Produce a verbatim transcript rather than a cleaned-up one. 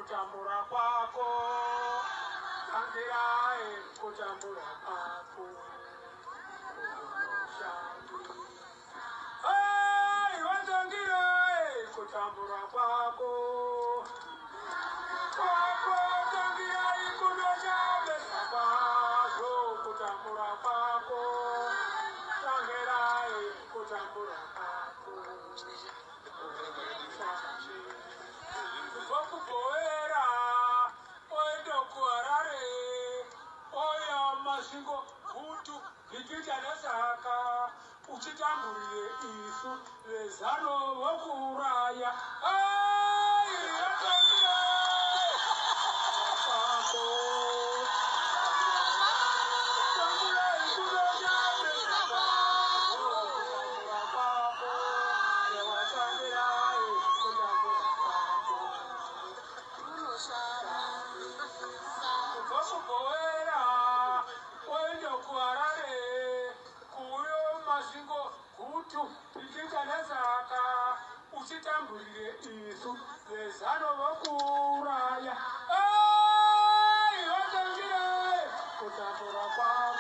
kutambura kwako, tangirai kutambura kwako. Hey, watangirai kutambura kwako, kwako tangirai kundoshabesa kwako, kutambura kwako, tangirai kutambura kwako. Kupoera, oendo kuarare, oya mashingo, hutu, hikita nesaka, uchitamburie isu, lezano wakuraya. Ay, atangira, pako, tangira ikudoja mesaka, kutambura pako, lewa tangira kutambura pako. Kupoera, oendo kuarare, kuyo mashingo, hutu, hikita nesaka, uchitamburie isu, lezano wakuraya. Ay, atangira, kutambura pako.